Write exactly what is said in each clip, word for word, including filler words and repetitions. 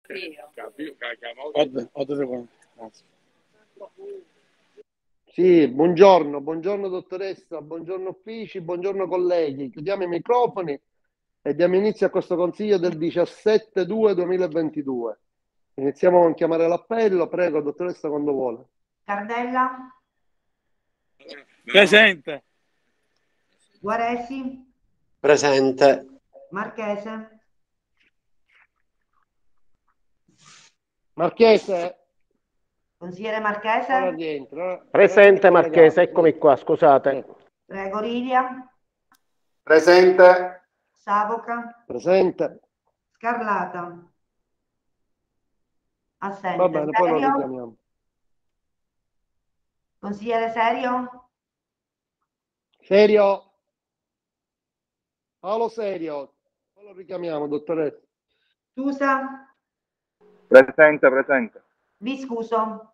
Sì, buongiorno, buongiorno dottoressa, buongiorno uffici, buongiorno colleghi. Chiudiamo i microfoni e diamo inizio a questo consiglio del diciassette due duemilaventidue. Iniziamo con chiamare l'appello, prego dottoressa quando vuole. Cardella. Presente. Guaresi. Presente. Marchese. Marchese. Consigliere Marchese. Ora rientra. Presente Marchese, eccomi qua, scusate. Prego Rilia. Presente. Savoca. Presente. Scarlata. Assente. Va bene, poi lo Serio? richiamiamo. Consigliere Serio. Serio. Paolo Serio. Poi lo richiamiamo, dottoressa. Tusa. Presente, presente. Viscuso.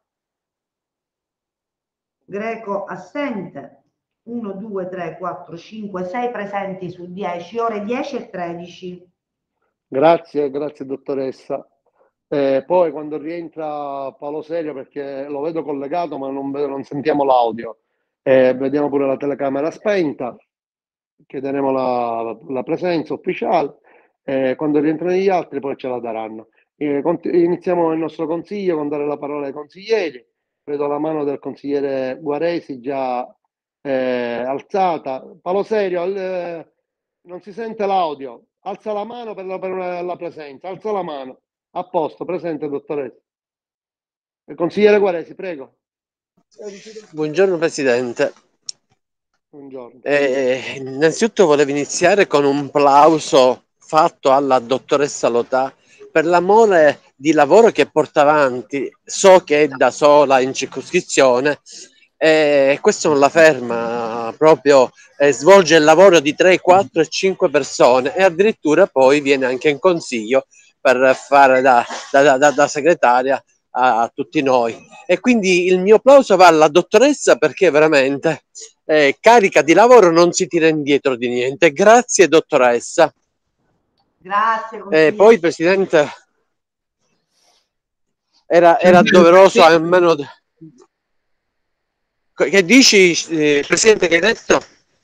Greco assente. uno, due, tre, quattro, cinque, sei presenti su dieci, ore dieci e tredici. Grazie, grazie dottoressa. Eh, poi quando rientra Paolo Serio, perché lo vedo collegato ma non, vedo- non sentiamo l'audio, eh, vediamo pure la telecamera spenta, chiederemo la, la presenza ufficiale, eh, quando rientrano gli altri poi ce la daranno. Eh, cont- iniziamo il nostro consiglio con dare la parola ai consiglieri. Vedo la mano del consigliere Guaresi già eh, alzata. Paolo Serio, il- non si sente l'audio. Alza la mano per la, per una- la presenza. Alza la mano. A posto, presente, dottoressa. Il consigliere Guaresi, prego. Buongiorno Presidente. Buongiorno. Eh, innanzitutto volevo iniziare con un plauso fatto alla dottoressa Lotà per l'amore di lavoro che porta avanti. So che è da sola in circoscrizione e questo non la ferma, proprio eh, svolge il lavoro di tre, quattro e cinque persone e addirittura poi viene anche in consiglio per fare da, da, da, da segretaria a, a tutti noi. E quindi il mio applauso va alla dottoressa perché veramente eh, carica di lavoro, non si tira indietro di niente. Grazie dottoressa. Grazie. E eh, poi Presidente, era, era doveroso almeno... Che dici eh, Presidente, che hai detto?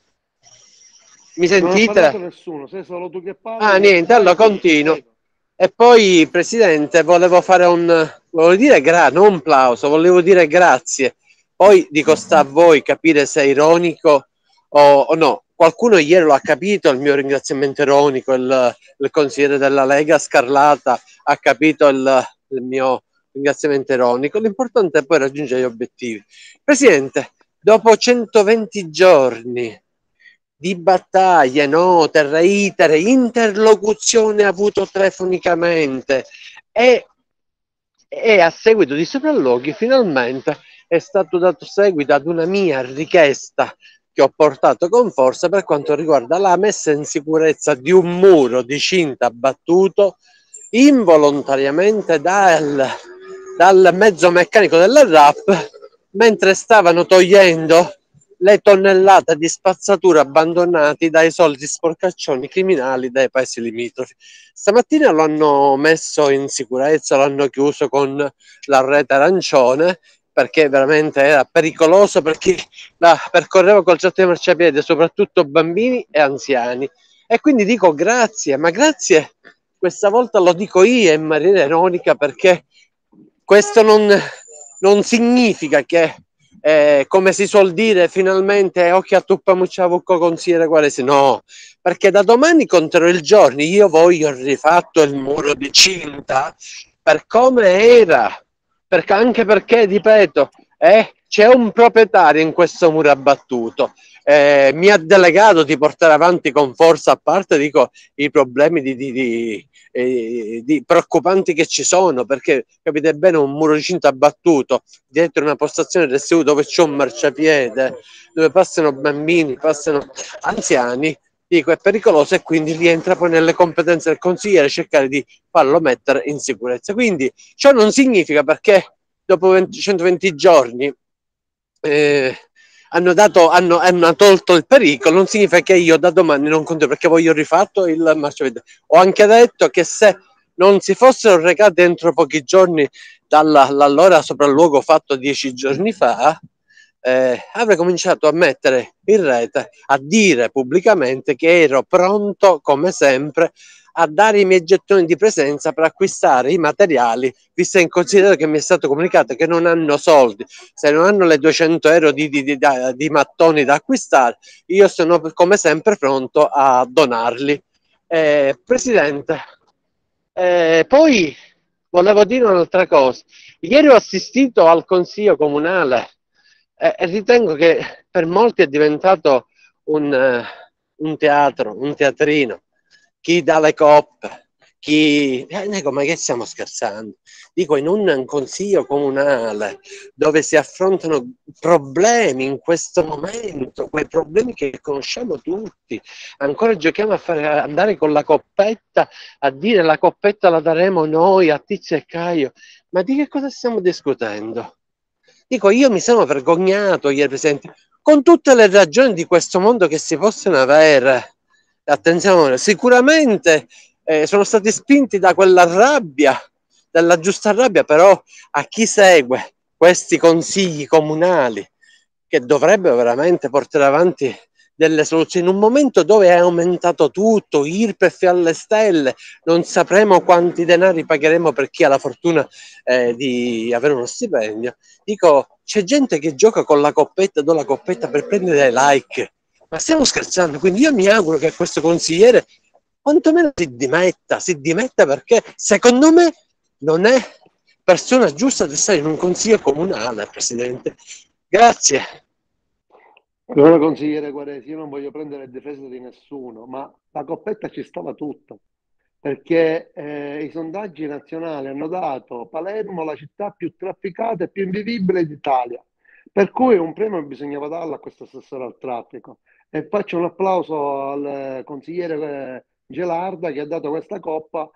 Mi sentite? Non ha parlato nessuno, sei solo tu che parli. Ah niente, allora continuo. Prego. E poi Presidente, volevo fare un... volevo dire gra non un plauso, volevo dire grazie. Poi dico sta a voi capire se è ironico o, o no. Qualcuno ieri lo ha capito, il mio ringraziamento ironico, il, il consigliere della Lega Scarlata ha capito il, il mio ringraziamento ironico. L'importante è poi raggiungere gli obiettivi. Presidente, dopo centoventi giorni di battaglie, note, reitere, interlocuzione avuto telefonicamente e, e a seguito di sopralluoghi finalmente è stato dato seguito ad una mia richiesta che ho portato con forza per quanto riguarda la messa in sicurezza di un muro di cinta abbattuto involontariamente dal, dal mezzo meccanico della R A P mentre stavano togliendo le tonnellate di spazzatura abbandonati dai soliti sporcaccioni criminali dai paesi limitrofi. Stamattina lo hanno messo in sicurezza, l'hanno chiuso con la rete arancione perché veramente era pericoloso per chi la percorreva col certo di marciapiede, soprattutto bambini e anziani. E quindi dico grazie, ma grazie questa volta lo dico io in maniera ironica perché questo non, non significa che Eh, come si suol dire finalmente occhio a tuppa mucciavucco consigliere Guaresi, no, perché da domani conterò i giorni, io voglio rifatto il muro di cinta per come era, perché, anche perché ripeto eh, c'è un proprietario in questo muro abbattuto, eh, mi ha delegato di portare avanti con forza, a parte dico i problemi di, di, di Eh, di preoccupanti che ci sono, perché capite bene un muro di cinta abbattuto dietro una postazione del S U dove c'è un marciapiede dove passano bambini, passano anziani, dico è pericoloso e quindi rientra poi nelle competenze del consigliere cercare di farlo mettere in sicurezza. Quindi ciò non significa perché dopo venti, centoventi giorni eh, hanno, dato, hanno, hanno tolto il pericolo, non significa che io da domani non conto perché voglio rifatto il marciapiede. Ho anche detto che se non si fossero recati entro pochi giorni dall'allora sopralluogo fatto dieci giorni fa, eh, avrei cominciato a mettere in rete, a dire pubblicamente che ero pronto, come sempre, a dare i miei gettoni di presenza per acquistare i materiali, visto in considerato che mi è stato comunicato che non hanno soldi, se non hanno le duecento euro di, di, di, di mattoni da acquistare, io sono come sempre pronto a donarli. Eh, Presidente, eh, poi volevo dire un'altra cosa. Ieri ho assistito al consiglio comunale e, e ritengo che per molti è diventato un, uh, un teatro, un teatrino. Chi dà le coppe, chi... Eh, nego, ma che stiamo scherzando? Dico, in un consiglio comunale dove si affrontano problemi in questo momento, quei problemi che conosciamo tutti, ancora giochiamo a fare, a andare con la coppetta, a dire la coppetta la daremo noi a Tizio e Caio, ma di che cosa stiamo discutendo? Dico, io mi sono vergognato ieri, Presidente, con tutte le ragioni di questo mondo che si possono avere. Attenzione, sicuramente eh, sono stati spinti da quella rabbia, dalla giusta rabbia, però a chi segue questi consigli comunali che dovrebbero veramente portare avanti delle soluzioni in un momento dove è aumentato tutto, I R P E F alle stelle, non sapremo quanti denari pagheremo per chi ha la fortuna eh, di avere uno stipendio. Dico, c'è gente che gioca con la coppetta, do la coppetta per prendere like. Ma stiamo scherzando? Quindi io mi auguro che questo consigliere quantomeno si dimetta, si dimetta perché secondo me non è persona giusta di stare in un consiglio comunale, Presidente. Grazie. Allora, consigliere Guaresi, io non voglio prendere il difesa di nessuno, ma la coppetta ci stava tutta, perché eh, i sondaggi nazionali hanno dato Palermo la città più trafficata e più invivibile d'Italia, per cui un premio bisognava darlo a questo assessore al traffico. E faccio un applauso al consigliere Gelarda che ha dato questa coppa,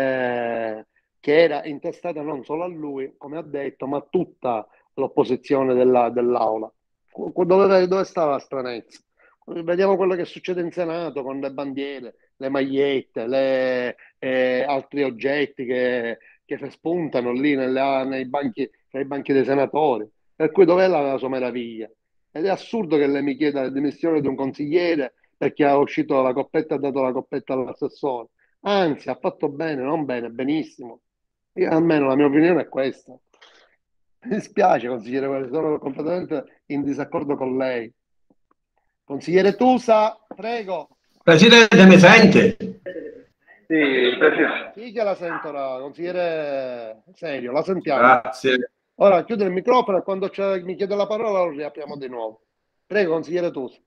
eh, che era intestata non solo a lui, come ha detto, ma a tutta l'opposizione della, dell'aula. Dove, dove stava la stranezza? Vediamo quello che succede in Senato con le bandiere, le magliette, le, eh, altri oggetti che, che spuntano lì nelle, nei banchi, nei banchi dei senatori. Per cui dov'è la, la sua meraviglia? Ed è assurdo che lei mi chieda la dimissione di un consigliere perché ha uscito la coppetta e ha dato la coppetta all'assessore. Anzi, ha fatto bene, non bene, benissimo. Io, almeno la mia opinione è questa. Mi dispiace, consigliere, sono completamente in disaccordo con lei. Consigliere Tusa, prego. Presidente, mi sente? Sì, Presidente. Sì che la sento, la consigliere Serio, la sentiamo. Grazie. Ora chiude il microfono e quando mi chiede la parola lo riapriamo di nuovo. Prego, consigliere Tusa.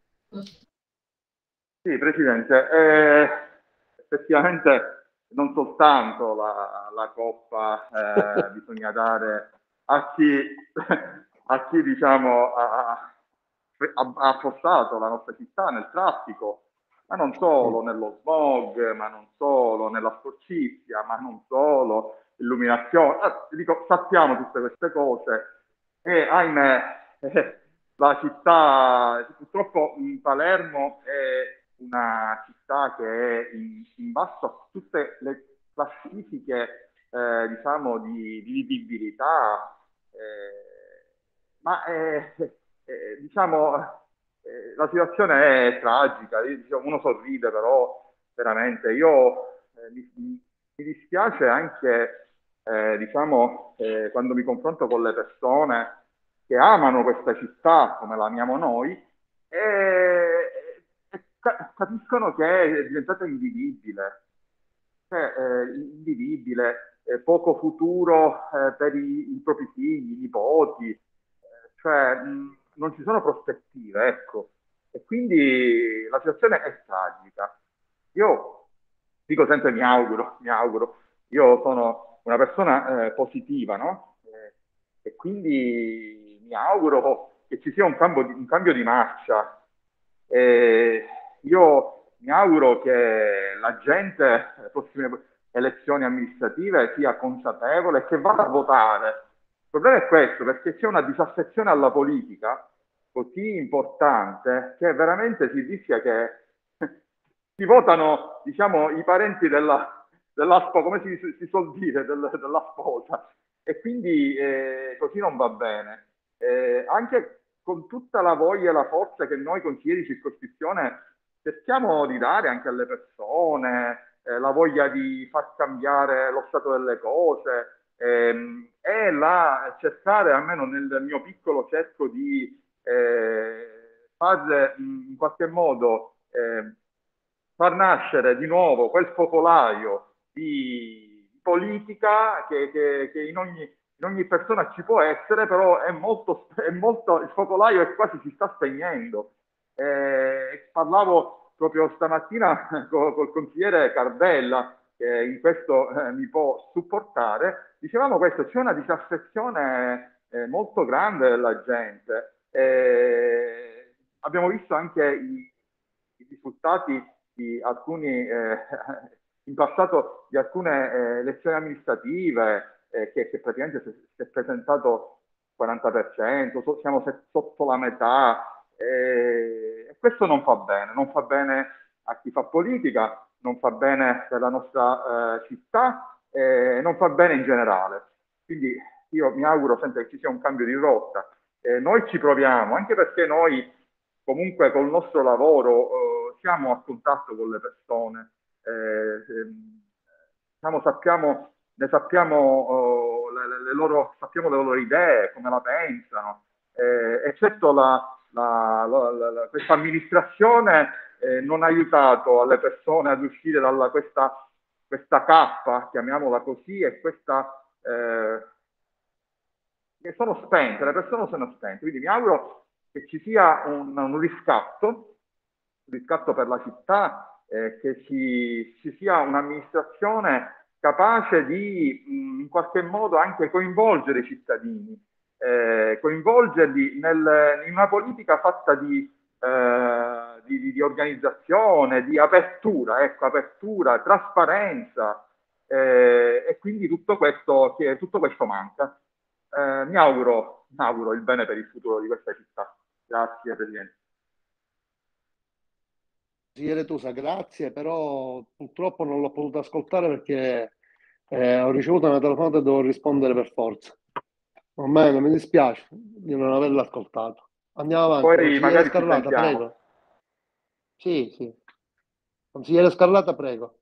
Sì, Presidente. Eh, effettivamente non soltanto la, la coppa eh, bisogna dare a chi, a chi diciamo, ha, ha affossato la nostra città nel traffico, ma non solo nello smog, ma non solo nella sporcizia, ma non solo illuminazione. Eh, dico, sappiamo tutte queste cose e ahimè eh, la città, purtroppo in Palermo è una città che è in, in basso a tutte le classifiche eh, diciamo di, di vivibilità, eh, ma è, eh, diciamo eh, la situazione è tragica. Io, diciamo, uno sorride, però veramente io eh, mi, mi dispiace anche eh, diciamo eh, quando mi confronto con le persone che amano questa città come la amiamo noi e, e capiscono che è diventata invivibile, cioè, eh, invivibile, eh, poco futuro eh, per i, i propri figli, i nipoti, eh, cioè mh, non ci sono prospettive, ecco, e quindi la situazione è tragica. Io dico sempre mi auguro, mi auguro, io sono una persona eh, positiva, no? Eh, e quindi mi auguro che ci sia un cambio di, un cambio di marcia. Eh, io mi auguro che la gente alle prossime elezioni amministrative sia consapevole e che vada a votare. Il problema è questo, perché c'è una disaffezione alla politica così importante che veramente si rischia che si votano, diciamo, i parenti della, della sposa, come si, si suol dire, del, della sposa. E quindi eh, così non va bene. Eh, anche con tutta la voglia e la forza che noi consiglieri di circoscrizione cerchiamo di dare anche alle persone, eh, la voglia di far cambiare lo stato delle cose, ehm, e la cercare, almeno nel mio piccolo cerco di eh, far in qualche modo eh, far nascere di nuovo quel focolaio di politica che, che, che in, ogni, in ogni persona ci può essere, però è molto, è molto, il focolaio è quasi si sta spegnendo. Eh, parlavo proprio stamattina col, col consigliere Cardella, che in questo eh, mi può supportare. Dicevamo questo, c'è una disaffezione eh, molto grande della gente. Eh, abbiamo visto anche i, i risultati di alcuni, eh, in passato di alcune eh, elezioni amministrative, eh, che, che praticamente si, si è presentato il quaranta per cento, so, siamo sotto la metà, eh, e questo non fa bene, non fa bene a chi fa politica, non fa bene per la nostra eh, città, eh, non fa bene in generale. Quindi io mi auguro sempre che ci sia un cambio di rotta. Eh, noi ci proviamo, anche perché noi comunque col nostro lavoro eh, siamo a contatto con le persone, eh, diciamo, sappiamo, ne sappiamo, oh, le, le loro, sappiamo le loro idee, come la pensano, eh, e certo la, la, la, la, questa amministrazione eh, non ha aiutato alle persone ad uscire da questa, questa cappa, chiamiamola così, e questa... Eh, che sono spente, le persone sono spente, quindi mi auguro che ci sia un, un riscatto, un riscatto per la città, eh, che ci, ci sia un'amministrazione capace di mh, in qualche modo anche coinvolgere i cittadini, eh, coinvolgerli nel, in una politica fatta di, eh, di, di organizzazione, di apertura, ecco, apertura, trasparenza, eh, e quindi tutto questo, che, tutto questo manca. Eh, mi auguro, mi auguro il bene per il futuro di questa città. Grazie, Presidente. Consigliere Tusa, grazie, però purtroppo non l'ho potuto ascoltare perché eh, ho ricevuto una telefonata e devo rispondere per forza. Ormai non mi dispiace di non averla ascoltato. Andiamo avanti. Poi Consigliere magari ci Scarlata, sentiamo. prego. Sì, sì. Consigliere Scarlata, prego.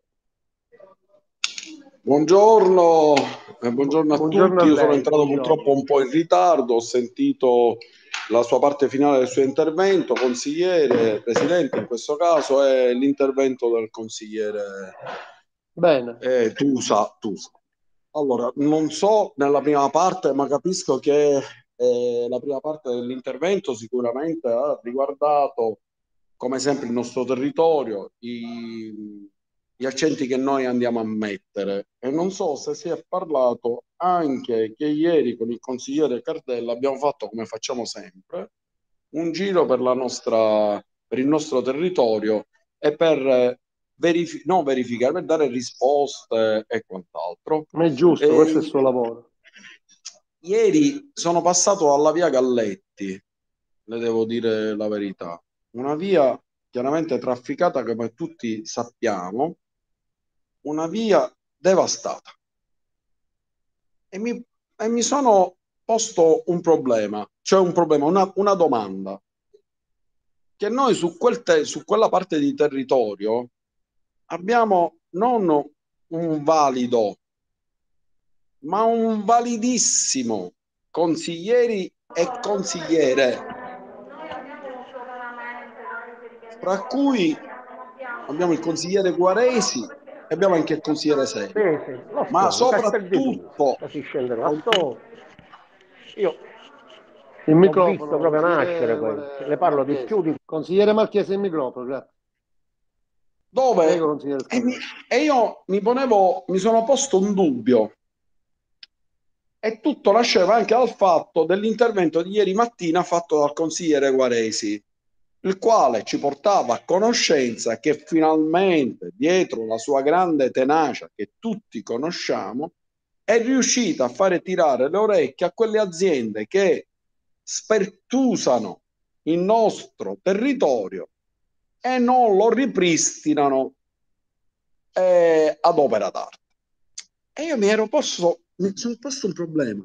Buongiorno, eh, buongiorno a Buongiorno tutti. a Io sono lei, entrato buongiorno. purtroppo un po' in ritardo, ho sentito la sua parte finale del suo intervento, consigliere, presidente in questo caso, e l'intervento del consigliere Bene. eh, Tusa, Tusa. Allora, non so nella prima parte, ma capisco che eh, la prima parte dell'intervento sicuramente ha riguardato, come sempre, il nostro territorio, i, gli accenti che noi andiamo a mettere. E non so se si è parlato anche che ieri con il consigliere Cardella abbiamo fatto, come facciamo sempre, un giro per la nostra, per il nostro territorio e per verifi- no, verificare, per dare risposte e quant'altro. Ma è giusto, E questo è il suo lavoro. ieri sono passato alla via Galletti, le devo dire la verità. Una via chiaramente trafficata, come tutti sappiamo, una via devastata. E mi, e mi sono posto un problema, cioè un problema, una, una domanda. Che noi su, quel te- su quella parte di territorio abbiamo non un valido, ma un validissimo consiglieri e consigliere, fra cui abbiamo il consigliere Guaresi e abbiamo anche il consigliere Seri. Sì, sì, lo Ma so, Castel di Tusa, soprattutto così scende la storia. Io Il l'ho microfono, visto proprio nascere consigliere questo, le parlo di Marchese. più di... Consigliere Marchese, il microfono, grazie. dove Prego, consigliere e, mi- Scarlatti. e io mi ponevo, mi sono posto un dubbio, e tutto nasceva anche dal fatto dell'intervento di ieri mattina fatto dal consigliere Guaresi, il quale ci portava a conoscenza che finalmente, dietro la sua grande tenacia che tutti conosciamo, è riuscita a fare tirare le orecchie a quelle aziende che spertusano il nostro territorio e non lo ripristinano eh, ad opera d'arte. E io mi ero posto, mi sono posto un problema.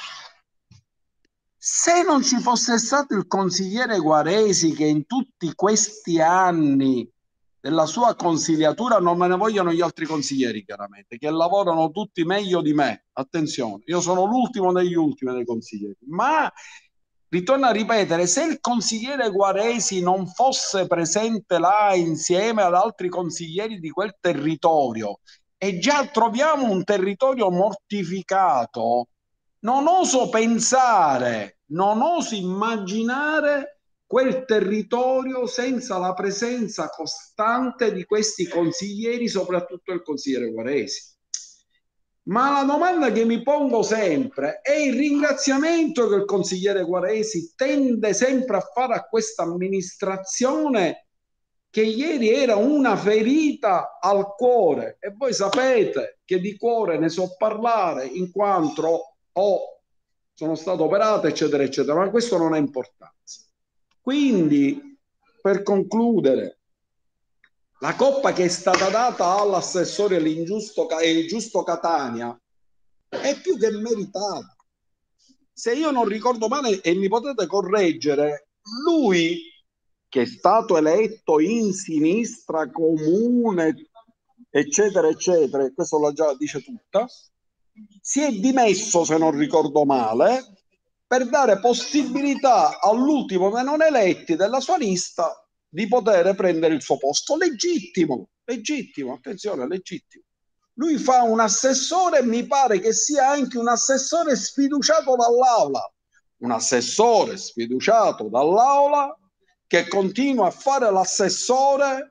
Se non ci fosse stato il consigliere Guaresi, che in tutti questi anni della sua consigliatura, non me ne vogliono gli altri consiglieri, chiaramente, che lavorano tutti meglio di me. Attenzione, io sono l'ultimo degli ultimi dei consiglieri, ma ritorno a ripetere, se il consigliere Guaresi non fosse presente là insieme ad altri consiglieri di quel territorio, e già troviamo un territorio mortificato, non oso pensare, non oso immaginare quel territorio senza la presenza costante di questi consiglieri, soprattutto il consigliere Guaresi. Ma la domanda che mi pongo sempre è il ringraziamento che il consigliere Guaresi tende sempre a fare a questa amministrazione, che ieri era una ferita al cuore, e voi sapete che di cuore ne so parlare in quanto ho, sono stato operato, eccetera, eccetera, ma questo non ha importanza. Quindi, per concludere, la coppa che è stata data all'assessore l'ingiusto e il giusto Catania è più che meritata. Se io non ricordo male, e mi potete correggere, lui, che è stato eletto in sinistra comune, eccetera, eccetera, questo la già dice tutta, si è dimesso, se non ricordo male, per dare possibilità all'ultimo dei non eletti della sua lista di poter prendere il suo posto. Legittimo, legittimo, attenzione, legittimo. Lui fa un assessore, mi pare che sia anche un assessore sfiduciato dall'Aula, un assessore sfiduciato dall'Aula che continua a fare l'assessore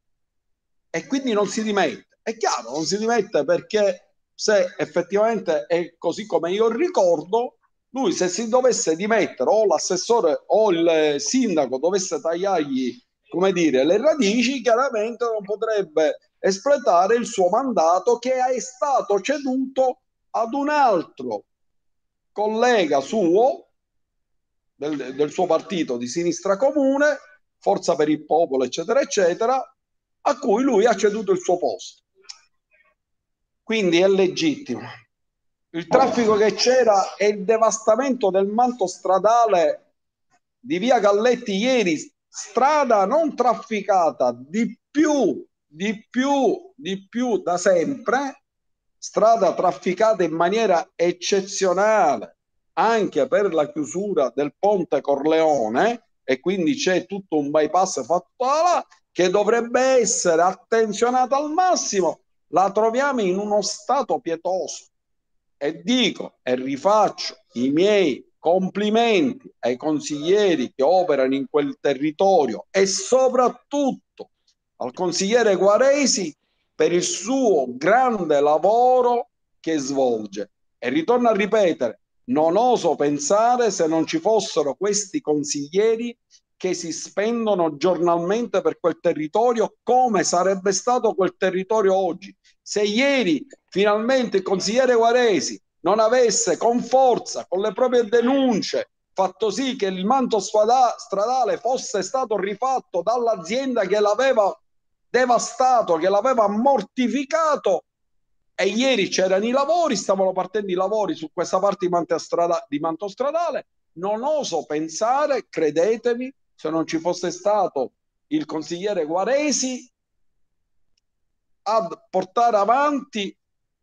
e quindi non si dimette. È chiaro, non si dimette perché se effettivamente è così come io ricordo, lui se si dovesse dimettere o l'assessore o il sindaco dovesse tagliargli, come dire, le radici, chiaramente non potrebbe espletare il suo mandato, che è stato ceduto ad un altro collega suo del, del suo partito di sinistra comune, Forza per il Popolo, eccetera, eccetera, a cui lui ha ceduto il suo posto. Quindi è legittimo. Il traffico che c'era e il devastamento del manto stradale di via Galletti ieri, strada non trafficata di più, di più, di più da sempre, strada trafficata in maniera eccezionale anche per la chiusura del ponte Corleone, e quindi c'è tutto un bypass fatto là che dovrebbe essere attenzionato al massimo. La troviamo in uno stato pietoso. E dico e rifaccio i miei complimenti ai consiglieri che operano in quel territorio e soprattutto al consigliere Guaresi per il suo grande lavoro che svolge. E ritorno a ripetere, non oso pensare, se non ci fossero questi consiglieri che si spendono giornalmente per quel territorio, come sarebbe stato quel territorio oggi. Se ieri finalmente il consigliere Guaresi non avesse con forza, con le proprie denunce, fatto sì che il manto stradale fosse stato rifatto dall'azienda che l'aveva devastato, che l'aveva mortificato, e ieri c'erano i lavori, stavano partendo i lavori su questa parte di manto, strada, di manto stradale, non oso pensare, credetemi, se non ci fosse stato il consigliere Guaresi ad portare avanti.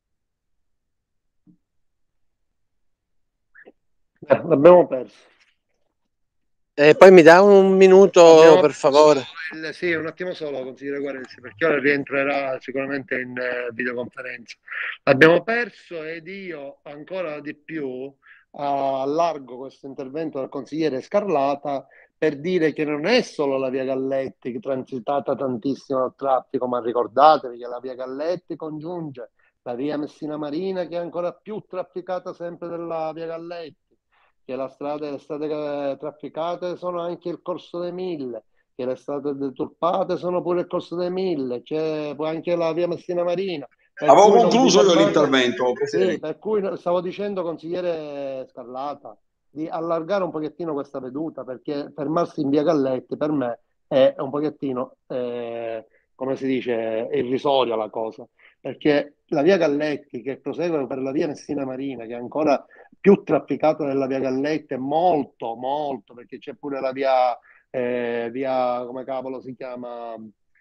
Eh, l'abbiamo perso. E poi mi dà un minuto, Abbiamo per favore. il- sì, un attimo solo, consigliere Guaresi, perché ora rientrerà sicuramente in eh, videoconferenza. L'abbiamo perso ed io ancora di più allargo questo intervento del consigliere Scarlata per dire che non è solo la via Galletti che è transitata tantissimo dal traffico, ma ricordatevi che la via Galletti congiunge la via Messina Marina, che è ancora più trafficata sempre della via Galletti, che la strada, le strade trafficate sono anche il Corso dei Mille, che le strade deturpate sono pure il Corso dei Mille, c'è poi anche la via Messina Marina. Per Avevo cui non vi concluso io fermate- l'intervento, Sì, Presidente. per cui stavo dicendo, consigliere Scarlata, di allargare un pochettino questa veduta, perché fermarsi in via Galletti per me è un pochettino, eh, come si dice, irrisoria la cosa. perché la via Galletti che prosegue per la via Messina Marina, che è ancora più trafficata della via Galletti, è molto, molto, perché c'è pure la via, eh, via, come cavolo si chiama,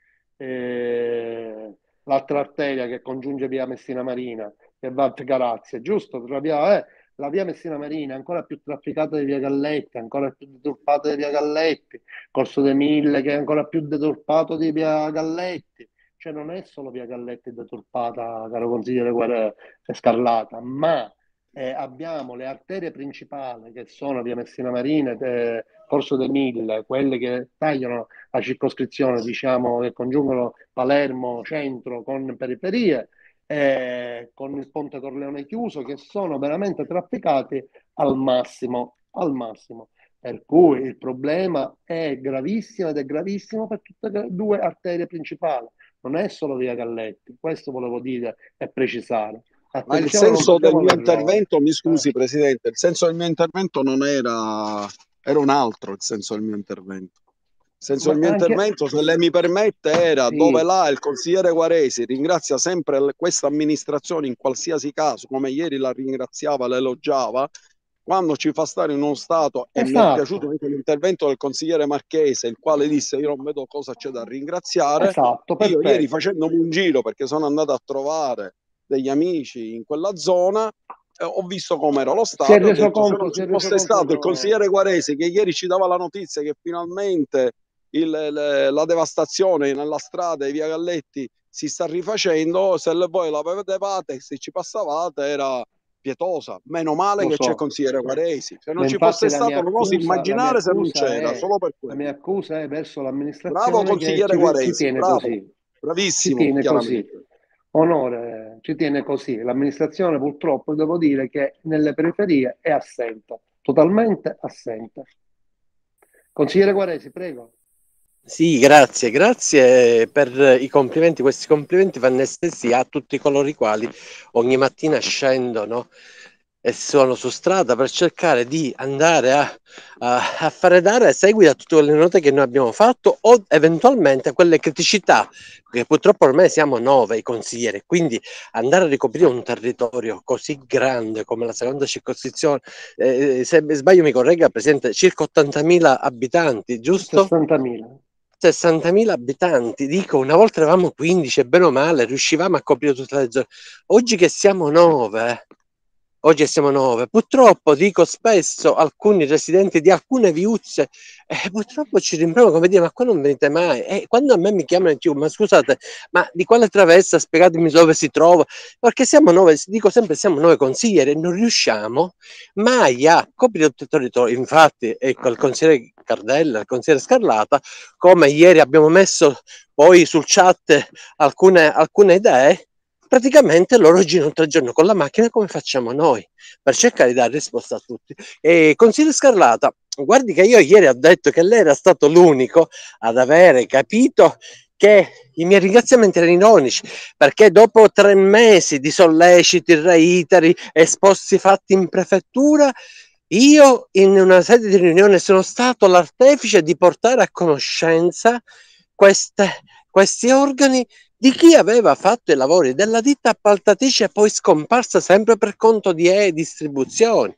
eh, l'altra arteria che congiunge via Messina Marina, che va a Garazia, giusto? La via, eh, la via Messina Marina è ancora più trafficata di via Galletti, ancora più deturpata di via Galletti, Corso dei Mille che è ancora più deturpato di via Galletti. Cioè non è solo via Galletti deturpata, caro consigliere Guare- Scarlata, ma eh, abbiamo le arterie principali che sono via Messina Marina, eh, Corso dei Mille, quelle che tagliano la circoscrizione, diciamo, che congiungono Palermo centro con periferie, eh, con il ponte Corleone chiuso, che sono veramente trafficati al massimo, al massimo. Per cui il problema è gravissimo ed è gravissimo per tutte e due arterie principali. Non è solo via Galletti, questo volevo dire e precisare. Ma il Attenzione, non senso del facciamo mio l'errore. intervento, mi Eh, scusi Presidente, il senso del mio intervento non era, era un altro il senso del mio intervento. Il senso ma del mio anche intervento, se lei mi permette, era dove sì, là il consigliere Guaresi ringrazia sempre l- questa amministrazione in qualsiasi caso, come ieri la ringraziava, la elogiava, quando ci fa stare in uno stato, e mi è piaciuto esatto, anche l'intervento del consigliere Marchese, il quale disse io non vedo cosa c'è da ringraziare. esatto, Io ieri perfetto. facendomi un giro, perché sono andato a trovare degli amici in quella zona, eh, ho visto com'era lo Si è stato e ho reso detto se conto, non si ci è reso fosse conto che stato il no. consigliere Guaresi che ieri ci dava la notizia che finalmente il, le, la devastazione nella strada di via Galletti si sta rifacendo, se le, voi la vedevate, se ci passavate era pietosa. Meno male Lo che c'è il so, consigliere no. Guaresi, se non Ma ci infatti fosse la mia stato non oso accusa, la mia immaginare se non accusa c'era, è, solo per la quello. mia accusa è verso Bravo l'amministrazione che consigliere ci, ci Guaresi, tiene bravo, così, ci bravissimo, tiene così. chiaramente. Onore, ci tiene così. L'amministrazione purtroppo devo dire che nelle periferie è assente, totalmente assente. Consigliere Guaresi, prego. Sì, grazie, grazie per i complimenti. Questi complimenti vanno estesi a tutti coloro i quali ogni mattina scendono e sono su strada per cercare di andare a, a, a fare dare seguito a tutte quelle note che noi abbiamo fatto o eventualmente a quelle criticità, che purtroppo ormai siamo nove i consiglieri, quindi andare a ricoprire un territorio così grande come la seconda circoscrizione, eh, se sbaglio mi corregga Presidente, circa ottantamila abitanti, giusto? sessantamila. sessantamila abitanti, dico, una volta eravamo quindici e bene o male riuscivamo a coprire tutte le zone. Oggi che siamo nove, oggi che siamo nove, purtroppo dico spesso alcuni residenti di alcune viuzze, eh, purtroppo ci rimproverano come dire, ma qua non venite mai. E quando a me mi chiamano e dico, ma scusate, ma di quale traversa, spiegatemi dove si trova, perché siamo nove, dico sempre siamo nove consiglieri e non riusciamo mai a coprire tutto il territorio. Infatti, ecco, il consigliere Cardella, il consigliere Scarlata, come ieri abbiamo messo poi sul chat alcune, alcune idee, praticamente loro girano tre giorni con la macchina come facciamo noi, per cercare di dare risposta a tutti. E consigliere Scarlata, guardi che io ieri ho detto che lei era stato l'unico ad avere capito che i miei ringraziamenti erano ironici, perché dopo tre mesi di solleciti, reiteri, esposti fatti in prefettura, io in una sede di riunione sono stato l'artefice di portare a conoscenza queste, questi organi di chi aveva fatto i lavori della ditta appaltatrice poi scomparsa sempre per conto di e-distribuzioni.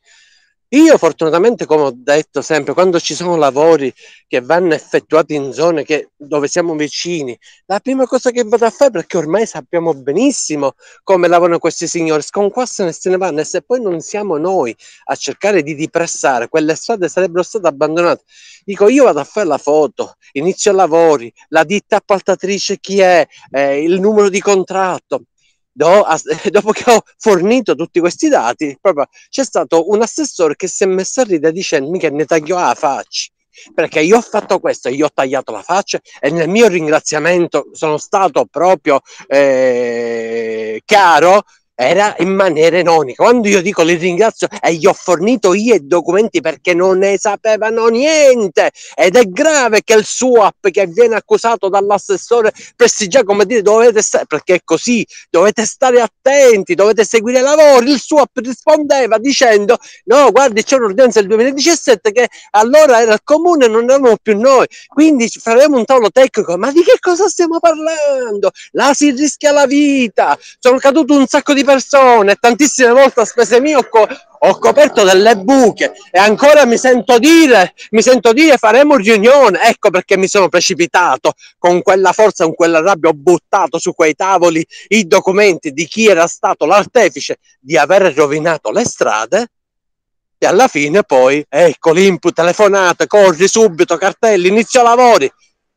Io fortunatamente, come ho detto sempre, quando ci sono lavori che vanno effettuati in zone che, dove siamo vicini, la prima cosa che vado a fare, perché ormai sappiamo benissimo come lavorano questi signori, sconquassano e se ne vanno, e se poi non siamo noi a cercare di dipressare, quelle strade sarebbero state abbandonate. Dico, io vado a fare la foto, inizio i lavori, la ditta appaltatrice chi è, eh, il numero di contratto. Do, a, dopo che ho fornito tutti questi dati, proprio c'è stato un assessore che si è messo a ridere dicendomi che ne taglio la faccia, perché io ho fatto questo, io ho tagliato la faccia e nel mio ringraziamento sono stato proprio eh, chiaro era in maniera inonica. Quando io dico li ringrazio e gli ho fornito io i documenti perché non ne sapevano niente, ed è grave che il S U A P che viene accusato dall'assessore Prestigiacomo come dire dovete stare, perché è così, dovete stare attenti, dovete seguire i lavori, il S U A P rispondeva dicendo no guardi c'è un'ordinanza del duemiladiciassette che allora era il comune, non eravamo più noi, quindi faremo un tavolo tecnico. Ma di che cosa stiamo parlando? Là si rischia la vita, sono caduto un sacco di persone, tantissime volte a spese mie ho, co ho coperto delle buche e ancora mi sento dire, mi sento dire faremo riunione. Ecco perché mi sono precipitato con quella forza, con quella rabbia, ho buttato su quei tavoli i documenti di chi era stato l'artefice di aver rovinato le strade. E alla fine poi, ecco l'input, telefonate, corri subito, cartelli, inizio lavori.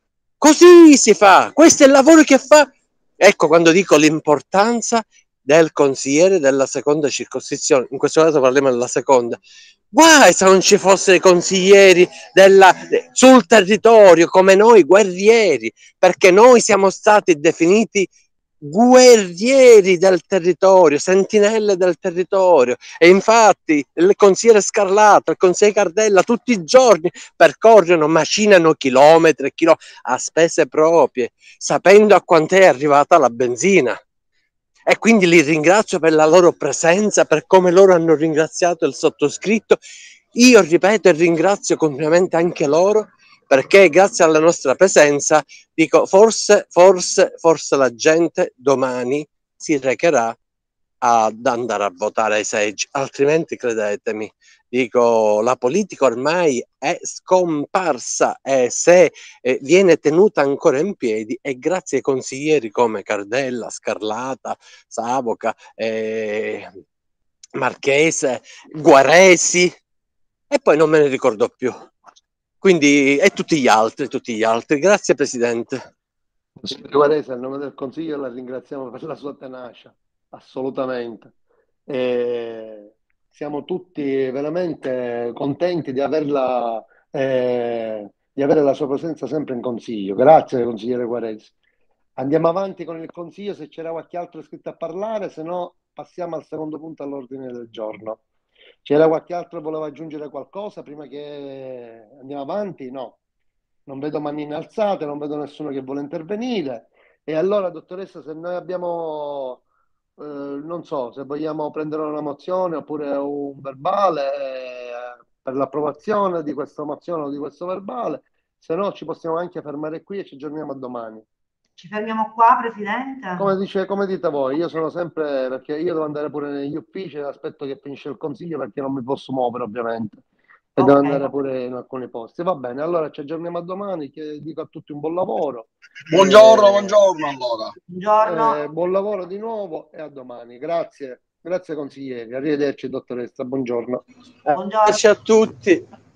Così si fa, questo è il lavoro che fa. Ecco quando dico l'importanza del consigliere della seconda circoscrizione, in questo caso parliamo della seconda. Guai se non ci fossero i consiglieri della, sul territorio come noi, guerrieri, perché noi siamo stati definiti guerrieri del territorio, sentinelle del territorio, e infatti il consigliere Scarlata, il consigliere Cardella tutti i giorni percorrono, macinano chilometri e chilometri a spese proprie, sapendo a quant'è arrivata la benzina. E quindi li ringrazio per la loro presenza, per come loro hanno ringraziato il sottoscritto. Io ripeto e ringrazio continuamente anche loro, perché grazie alla nostra presenza, dico, forse, forse, forse la gente domani si recherà ad andare a votare ai seggi, altrimenti credetemi, dico, la politica ormai è scomparsa, e se eh, viene tenuta ancora in piedi è grazie ai consiglieri come Cardella, Scarlata, Savoca, eh, Marchese, Guaresi, e poi non me ne ricordo più. Quindi, e tutti gli altri, tutti gli altri. Grazie Presidente. Guarese, a nome del Consiglio la ringraziamo per la sua tenacia, assolutamente. E siamo tutti veramente contenti di averla, eh, di avere la sua presenza sempre in Consiglio. Grazie, consigliere Guarese. Andiamo avanti con il Consiglio, se c'era qualche altro iscritto a parlare, se no passiamo al secondo punto all'ordine del giorno. C'era qualche altro che voleva aggiungere qualcosa prima che andiamo avanti? No. Non vedo manine alzate, non vedo nessuno che vuole intervenire. E allora, dottoressa, se noi abbiamo, eh, non so, se vogliamo prendere una mozione oppure un verbale eh, per l'approvazione di questa mozione o di questo verbale, se no ci possiamo anche fermare qui e ci aggiorniamo a domani. Ci fermiamo qua, Presidente? Come dice, come dite voi, io sono sempre, perché io devo andare pure negli uffici e aspetto che finisce il Consiglio perché non mi posso muovere ovviamente. E devo Ok. andare pure in alcuni posti. Va bene, allora ci aggiorniamo a domani, che dico a tutti un buon lavoro. Buongiorno, Eh, buongiorno allora. Buongiorno. eh, buon lavoro di nuovo e a domani. Grazie, grazie consiglieri. Arrivederci dottoressa, buongiorno. Buongiorno. Grazie a tutti.